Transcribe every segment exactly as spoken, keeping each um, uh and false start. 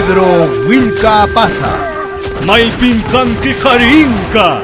Pedro Wilka pasa. Maypin kanki karinka.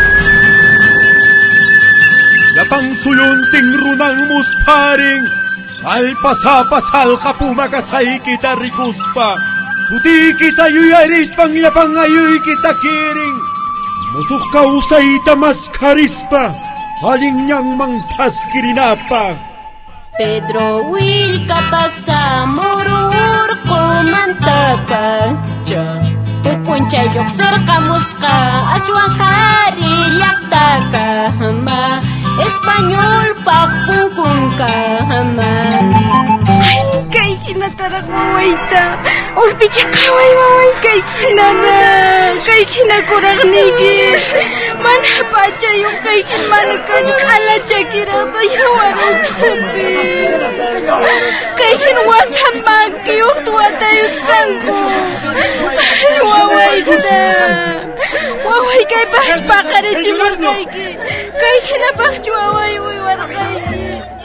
Yapang suyunting runang musparing. Alpasapasal kapumakasay kita rikuspa. Suti kita yuyaris pang yapang ayoy kita kiring. Musuk ka usay tamas karispa. Aling niyang mangtas kirinapa. Pedro Wilka pasa murur kumantaka. Ja, pupuncha yok cerca musca. Ashuan kari yaktaka. Ma, español pak pungkunka. Ma. Ay, kay kinatarak mawaita. Urpicha kaway maway kay kinana. Kay kinakurang nigi. Manhapacha yung kay kinmanakan kala chakira to yawarang kubi. Kay kinwasan magki yung tuwa tayo sangko. Ay, wawaita. Waway kay bakit bakari chimang kay ki. Kay kinabak waway wiwar kay ki.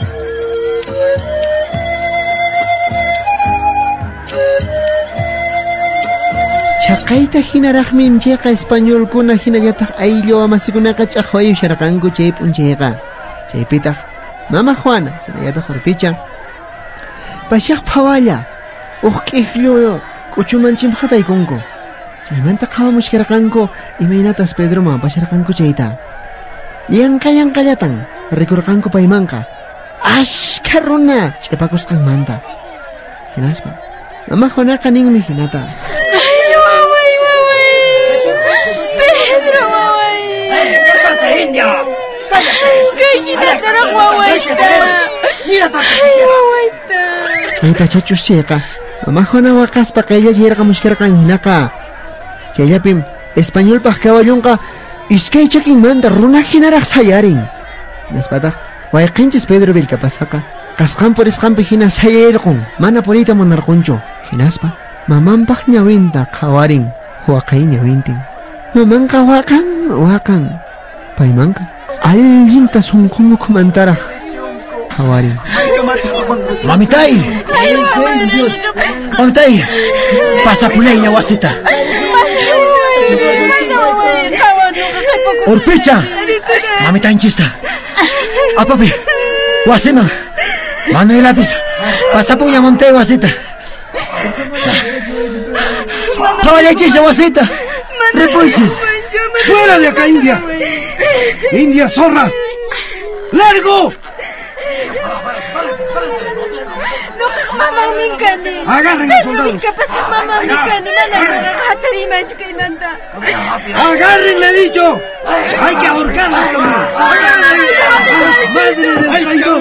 Chaqayta hinaraqmin chayqa español kuna hinallataq ayllu amasikunaka ch'aqwayu sharqanku chay p'unchayqa. Chaypitaq mama Juana hinallataq urpicha pashaq phawalla uq k'ikllu k'uchumanchim hataykunku. Chaymanta qhawamushkarqanku imaynatas Pedroman pasharqanku chayta. Yanqa yanqallatan rikurqanku paymanqa ashkha runa ch'ipakusqanmanta. Hinaspa mama Juanaqa ninmi hinata. Kay kinatarak wawaita. Ay, wawaita. May pachachus chayqa mama Juana waqaspa qaylla chayarqamushkarqan hinaqa. Chayllapim español paq kawallunqa iskay chakinmanta runa hinaraq sayarin. Naspataq wayqinchis Pedro Wilka pasaqa qasqan purisqanpi hina sayarqun mana puriyta munarqunchu. Hinaspa mamanpaq ñawinta qawarin waqay ñawintin. Mamanqa waqan waqan paymanqa allinta sunqumukumantaraq qawarin. Mamitay! Mamitay! Pasapulay na wasita. Urpicha! Mamitay chista. Apapi! Wasima! Manoy lapis! Pasapunya mamtay wasita. Kawalachis wasita! Repulchis! ¡Fuera de acá, India! ¡India, zorra! ¡Largo! Mamang Minkani. Agarren al soldado. ¿Qué pasa, mamang Minkani? Mana, Katarina, Chukimanta. ¡Agarren, le he dicho! ¡Hay que ahorcarla! ¡Madre del traidor!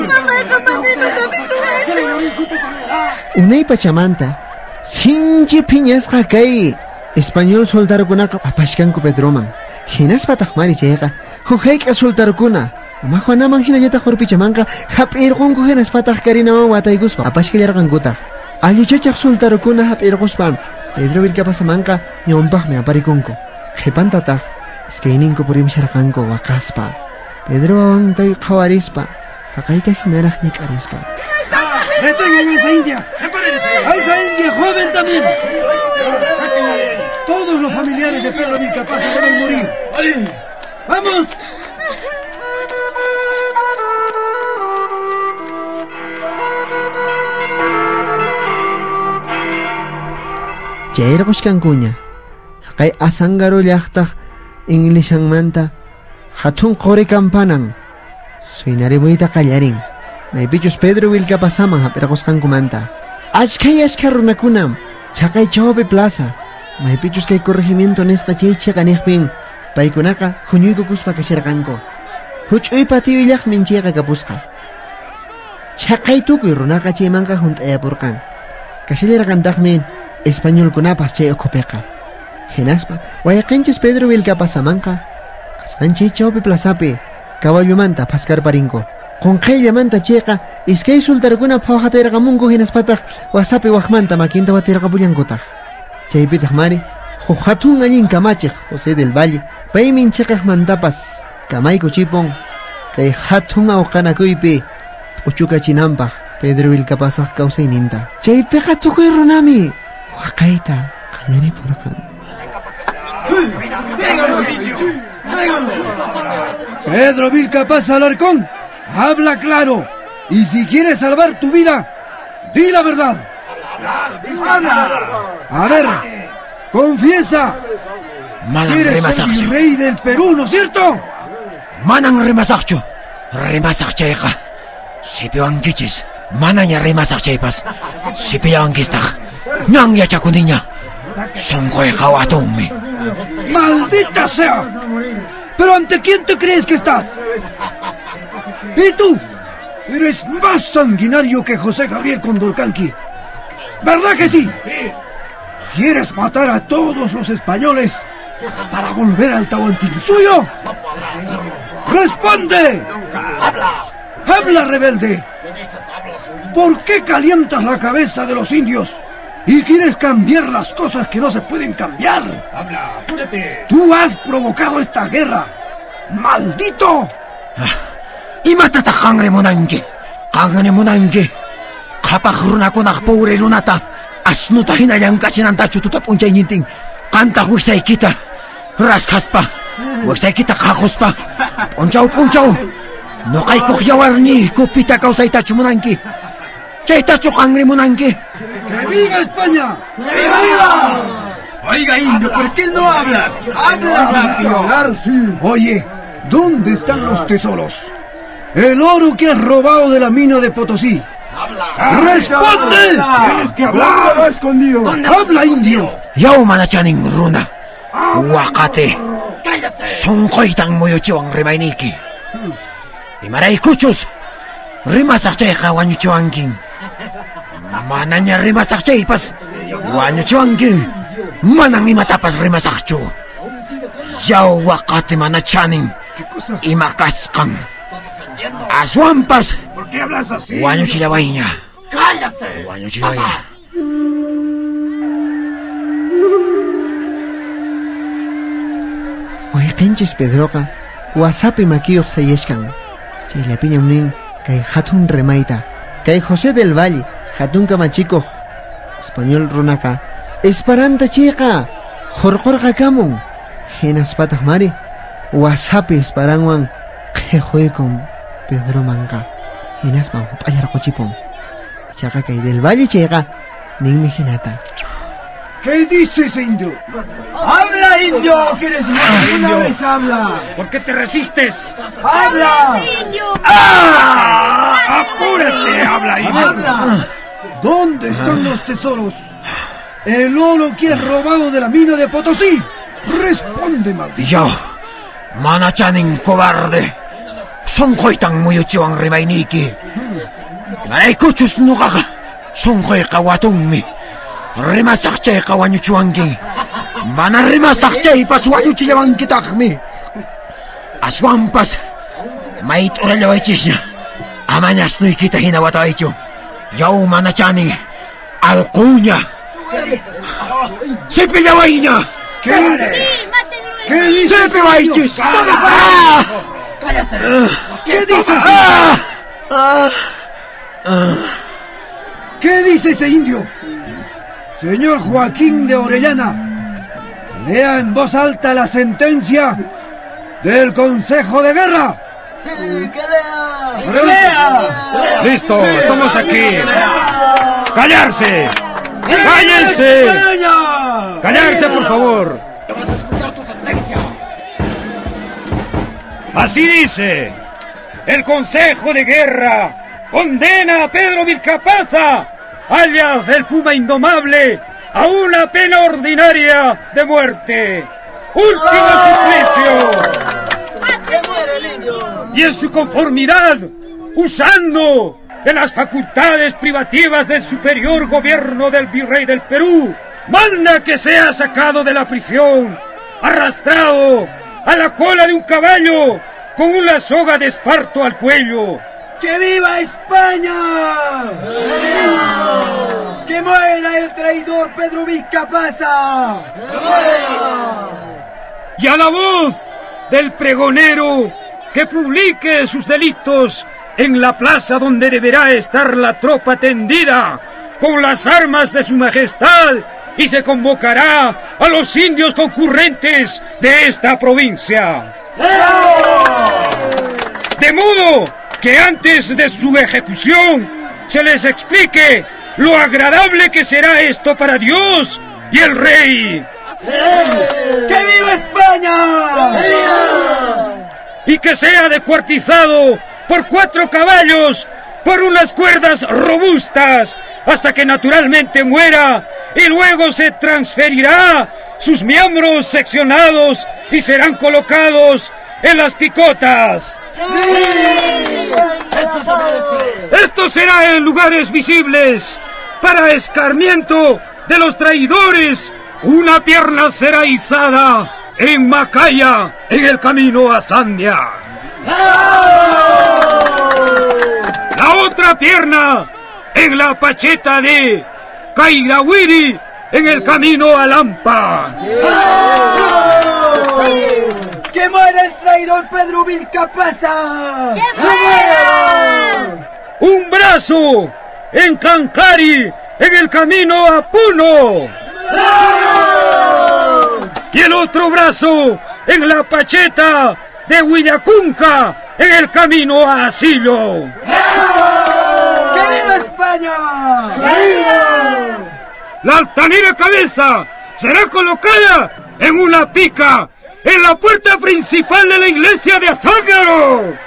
Unay pachamanta sinchi phiñasqa kay español soldarukunaqa apashkanku Pedroman. Hinaspataq mari chayqa hukayqa soldarukuna mama Juanaman hinallataq urpichamanqa hap'irqunku hinaspataq karinawan wataykuspa apashkallarqankutaq. Allichachaq soldarukuna hap'irquspam Pedro Wilka pasamanqa ñawpaqmi aparikunku. Qhipantataq iskayninku purimsharqanku waqaspa Pedro wawantay qhawarispa haqayta hinaraq ñak'arispa. ¡Detengan a esa india! ¡A esa india joven también! Todos los familiares de Pedro Wilka Pasa deben morir. ¡Vamos! Chayrqushkankuña haqay Asangaru llaqtaq Inglishanmanta hatun quri kampanan suynaribuyta qallarin maypichus Pedro Wilka Pasaman hap'irqusqankumanta ashkay ashkha runakunam chaqay chawpi plaza maypichus kay corregimiento nisqa chay chiqaniqpin paykunaqa huñuykukuspa kashirqanku huch'uy patiyullaqmin chayqa kapusqa chaqay tukuy runaqa chaymanqa hunt'ayapurqan kashallarqantaqmin españolkunapas chay ukhupiqa. Hinaspa wayaqinchis Pedro Wilka Pasamanqa qasqan chay chawpi plazapi kawallumanta paskarparinko. Qunqayllamanta chayqa iskay soldarukuna phawqatirqamunku hinaspataq wasapi waqmanta makinta watirqapullankutaq. Chaypitaq mari huk hatun allin kamachiq José del Valle paymin chiqaqmantapas kamayku chipun kay hatun awqanakuypi p'uchukachinanpaq Pedro Wilka Pasaq kawsayninta. Chaypiqa tukuy runami waqayta Cañari porcan. Pedro Vilcapaz Alarcón, habla claro. Y si quieres salvar tu vida, di la verdad. A ver, confiesa. Quieres ser virrey del Perú, ¿no es cierto? Manang rimasakcho. Rimasakchayqa. Sipiwankichis. Manaña rimasakchaypas. Sipiyawankistaq. Ñan yachakuniña. Sonqoyqa watunmi. ¡Maldita sea! ¿Pero ante quién te crees que estás? ¿Y tú? Eres más sanguinario que José Gabriel Condorcanqui. ¿Verdad que sí? ¿Quieres matar a todos los españoles para volver al Tahuantinsuyo? ¡Responde! ¡Habla, rebelde! ¿Por qué calientas la cabeza de los indios y quieres cambiar las cosas que no se pueden cambiar? Habla, apúrate. ¡Tú has provocado esta guerra! ¡Maldito! Imatata qanri munanki. Qanri munanki. Qhapaq runakunaq pobre runata. Asnuta hinallankachinantachu tuta p'unchaynintin. Qantaq wiksaykita raskhaspa. Wiksaykita qhaquspa. P'unchaw p'unchaw. Nuqaykuq yawarni kupita kawsaytachu munanki. Chaytachu qanri munanki. ¡Que viva España! ¡Que viva! Oiga, indio, ¿por qué no hablas? ¡Habla rápido! Hablar, sí. Oye, ¿dónde están los tesoros? El oro que has robado de la mina de Potosí. ¡Responde! ¡Tienes que hablar! ¡Habla escondido! ¡Habla, indio! Yaw manachanin runa. Waqate. Sonqoytan muyuchiwan rimayniki. Imaraykuchus. Rimasaqchayqa wañuchiwankin. Manaña rimasaqchaypas wañuchiwanki. Manan imatapas rimasaqchu. Yaw waqate manachanin. Ima kasqan. Aswampas. ¿Por qué hablas así? Wañuchillawayña. ¡Cállate! Wañuchillawayña. Wayqinchis Pedroqa wasapi makiyuq sayashkan. Chayllapiñam nin kay hatun remayta. Kay José del Valle hatun kamachikuq español runaqa Esperanta chayqa hurqurqa kamun. Hinaspataq mari wasapi esparanwan qhiqhuykun Pedro manqa. Hinaspan hup'allarquchipun. Chaqa kay del Valle chayqa ninmi hinata. ¿Qué dice ese indio? ¡Habla, indio! ¿Quieres más? Una vez habla. ¿Por qué te resistes? ¡Habla! ¡Ah! ¡Apúrate! ¡Habla, indio! ¡Habla! ¿Dónde están los tesoros? El oro que has robado de la mina de Potosí. Responde, maldito. Yo, manachanin cobarde. Sonqoytan muyuchiwan rimayniki. Imaraykuchus nuqaqa sonqoyqa watunmi. Rimasaqchayqa wañuchiwanki. Mana rimasaqchaypas wañuchillawankitaqmi. Aswampas mayt urallawaychisña. Amaña asnuykita hina watawaychu. Yaw manachanin alquña. ¡Sipillawayña! ¿Qué? ¿Qué dices? ¡Sipillawaychis! ¡Cállate! ¿Qué dices? ¿Qué dice ese indio? Señor Joaquín de Orellana, lea en voz alta la sentencia del Consejo de Guerra. ¡Sí, que lea! ¡Que lea! ¡Listo! ¡Estamos aquí! ¡Callarse! ¡Cállense! ¡Callarse, por favor! ¡Vas a escuchar tu sentencia! Así dice: el Consejo de Guerra condena a Pedro Vilcapaza, alias el Puma Indomable, a una pena ordinaria de muerte. ¡Último suplicio! ¡Que muere el indio! Y en su conformidad, usando de las facultades privativas del superior gobierno del virrey del Perú, manda que sea sacado de la prisión, arrastrado a la cola de un caballo con una soga de esparto al cuello. ¡Que viva España! ¡Que muera el traidor Pedro Vilcapaza! ¡Que muera! Y a la voz del pregonero que publique sus delitos en la plaza donde deberá estar la tropa tendida con las armas de su majestad y se convocará a los indios concurrentes de esta provincia. De modo que antes de su ejecución se les explique lo agradable que será esto para Dios y el rey. ¡Que viva España! Y que sea descuartizado por cuatro caballos por unas cuerdas robustas hasta que naturalmente muera, y luego se transferirá sus miembros seccionados y serán colocados en las picotas. Esto será en lugares visibles para escarmiento de los traidores. Una pierna será izada en Macaya, en el camino a Sandia. La otra pierna en la pacheta de Cairawiri, en el camino a Lampa. ¡Que muera el traidor Pedro Vilcapasa! ¡Que muera! Un brazo en Cancari, en el camino a Puno. Y el otro brazo en la pacheta de Huillacunca, en el camino a Asillo. ¡Que viva España! La altanera cabeza será colocada en una pica en la puerta principal de la iglesia de Azángaro.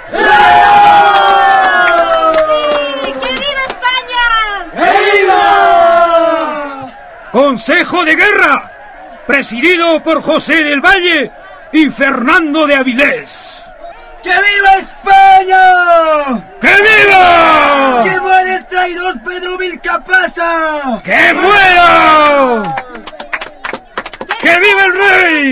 ¡Que viva España! ¡Que viva! Consejo de Guerra, presidido por José del Valle y Fernando de Avilés. ¡Que viva España! ¡Que viva! ¡Que muera el traidor Pedro Vilcapasa! ¡Que muera! ¡Que viva el rey!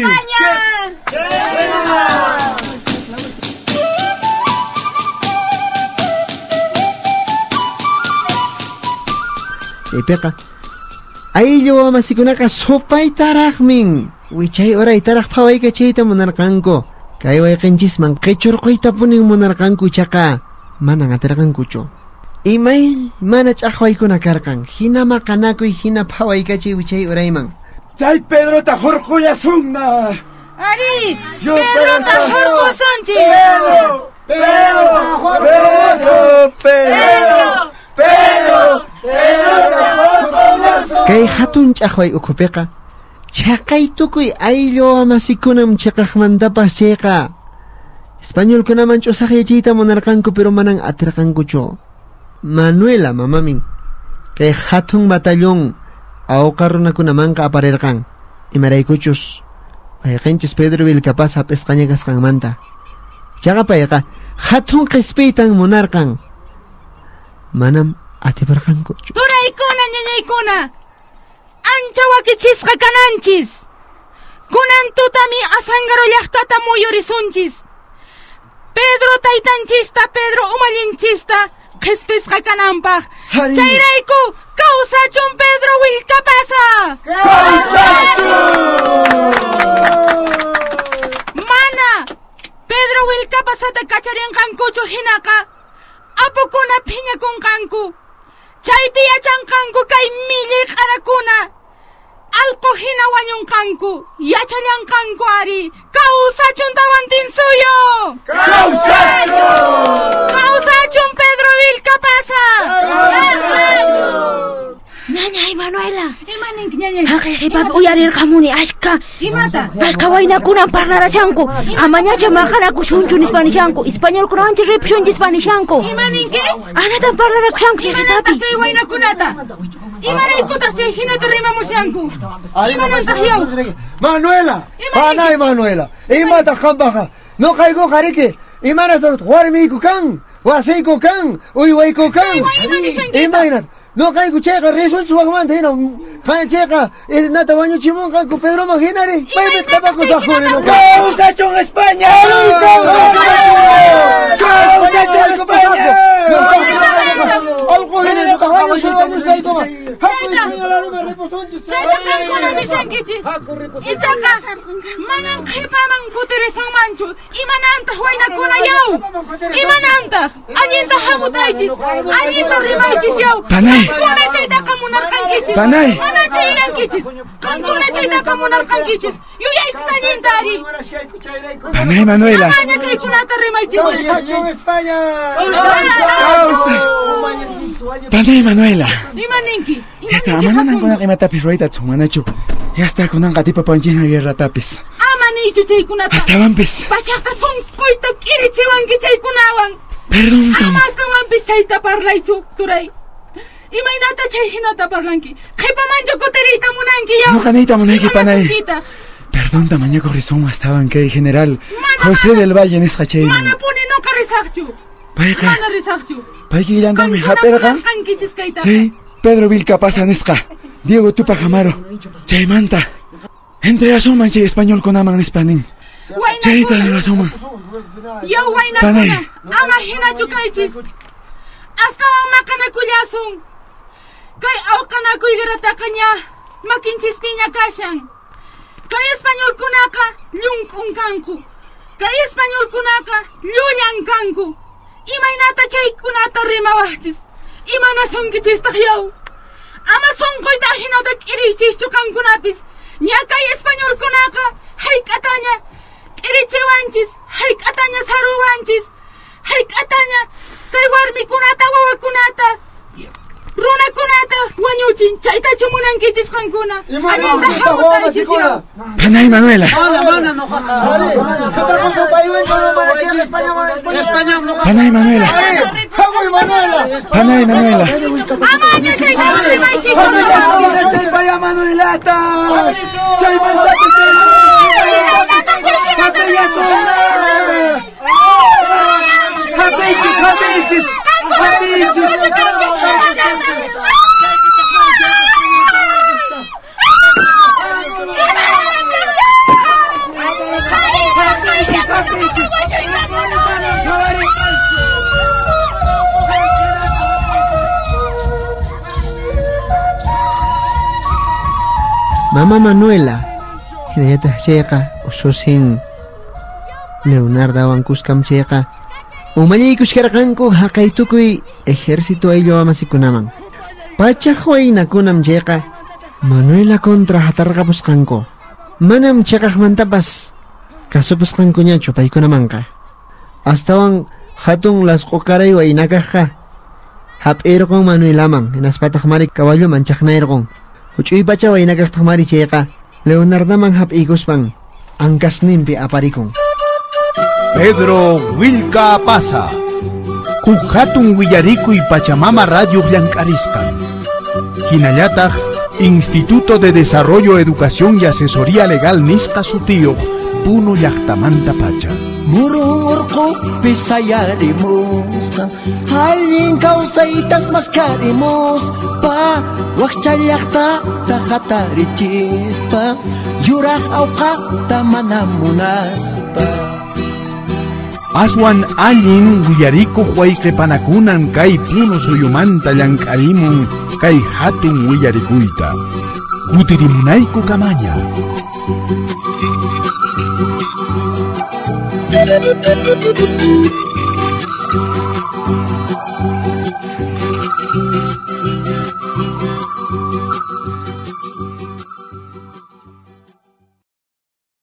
Ipeka. Ayllo masikunaka sopay tarakmin. Wichay oray tarak paway ka chayta monarkanko. Kay way kanchis man kechurquyta punin monarkanku chaka. Mana ngatarakankucho. Imay mana chaqwaykuna karqan. Hina maqanakuy hina paway ka chay wichay orayman. ¡Chay Pedro Tajorjuya Sugna! Ari, Yo, Pedro Pedro Tajorjo Tajorjo. Sánchez. ¡Pedro! ¡Pedro! ¡Pedro! ¡Pedro! ¡Pedro! ¡Pedro Tajorjuya Sugna! Kay hatun chaqway ukhupiqa. Chaqay tukuy ayllo masikunam chaqaqmantapas chayqa. Español kunaman ch'usaq yachayta munarqanku pero manan atirqankuchu. Manuela mamamin. Kay hatun batallón awqa runakunamanqa aparirqan. Imaraykuchus wayqinchis Pedro Vilcapasa p'isqaña kasqanmanta. Chaqa payqa hatun q'ispiytan munarqan. Manam atiparqankuchu. Turaykuna ñañaykuna, ancha wakichisqa kananchis. Kunan tutami Azángaro llaqtata muyurisunchis. Pedro taytanchista, Pedro umallinchista q'ispisqa kananpaq. Hari. Chayrayku kawsachun Pedro Vilcapasa. Mana Pedro Vilcapasata kacharinqankuchu hinaqa apukuna phiñakunqanku. Chaypi yachanqanku kay milli qharakuna allqu hina wañunqanku. Yachallanqanku ari kawsachun tawantin suyo. Kawsachun Pedro Vilcapasa. Ñañay Manuela, Imaninki ñañay? haqiqipas uyarirqamuni ashka Imata? pashqa waynakuna parlarashanku. Amañacha maqanakushunchu nispanishanku. Españolkunawanchis ripshunchis nispanishanku. Imaninki? Anatan parlarakushanku Imanantaq chiqitapi. chay waynakunata? Imaraykutaq chay hinata rimamushanku? Imanantaq yaw? Manuela, panay Manuela, imata qampaqa, no kayku qariki, imana sorot warmiyku kan, wasiyku kan, uywayku kan, imaynat, no kayku chayqa risunchis waqmanta hina, kay chayqa nata wañuchimunqanku Pedro Maginari, paypit qapakusaqkuni no. ¡Causación España! ¡Causación España! Algo viene de caballo, se va a usar como. Chayta qankuna nishankichi. Ichaqa manan qhipaman kutirisunmanchu. Imanantaq waynakuna yaw. Imananta, allinta hamutaychis, allinta rimaychis yaw. Panay. Kankuna chaytaqa munarqankichis. Panay. Manacha yuyankichis. Kankuna chaytaqa munarqankichis. Yuyaychis allinta ari. Panay Manuela. Amaña chaykunata rimaychis. España! Panay Manuela. Imaninki. Esta amanan kuna qimatapis ruayta tsumanachu. Yasta kunan qatipa panchisna guerratapis. Amanichu chaykunata. Astawanpis. Pashaqta sunquyta k'irichiwanki chaykunawan. Perdón tam. Amastawanpis chayta parlaychu turay. Imaynata chay hinata parlanki. Qhipamanchu kutiriyta munanki yaw. Nuqaniyta munayki panay. Imanasunkita. Perdón tamañaco rizoma estaban que general José del Valle nisqa chayman. Mana puni nuqa risaqchu. Payqa Mana risaqchu. payqa illandami haperqa. Kankichis kayta. Sí, Pedro Vilcapasa nisqa. Diego Tupac Amaro. Chaymanta. Entre asoman chay español kunaman nispanin. Chayta asoman. Yaw Panay. waynakuna. Ama hinachu kaychis. Astawan maqanakullasun. Kay awqanakuygarataqa ña makinchispiña kashan. Kay español kunaka llunk'un kanku. Kay español kunaka llullan kanku. Imaynata chaykunata rimawachis. Imana sunkichistaq yaw. Ama sunquyta hinata k'irichischu kankunapis. Ña kay español kunaka hayk'ataña k'irichiwanchis. Hayk'ataña saruwanchis. Hayk'ataña kay warmikunata wawakunata. Runakunata wañuchin chaytachu munankichis qankuna. Allinta hamutaychis yaw. Panay Manuela. Panay Manuela. Panay Manuela. Amaña chaytachu rimaychis. Chaypaya Manuelata. Chaymanta Hapichis, hapichis, hapichis. Mama Manuela, hinayata chayqa ususin Leonardo Wankuskam chayqa umalay kuskarqanku haqay tukuy ejército ayllu amasikunaman. Pachaq waynakunam chayqa Manuela contra hatarqapusqanku. Manam chaqaqmantapas kasupusqankuñachu paykunamanqa. Astawan hatun lasqu qaray waynakaqqa hap'irqun Manuelaman hinaspataq mari caballoman chaqnayrqun. Huch'uy pacha waynakaqtaq mari chayqa Leonardoman hap'ikuspan ankasninpi aparikun. Pedro Vilcapasa huk hatun willarikuy Pachamama Radio llank'arisqa. Hinallataq Instituto de Desarrollo, Educación y Asesoría Legal nisqa sutiyuq Puno llaqtamanta pacha. Murung urqupi sayarimusqa allin kawsaytas maskharimuspa waqcha llaqtata hatarichispa yuraq awqaqta mana munaspa. Aswan allin willarikuq wayqipanakunan kay Puno suyumanta llank'arimun kay hatun willarikuyta. Kutirimunayku kamaña. Thank you.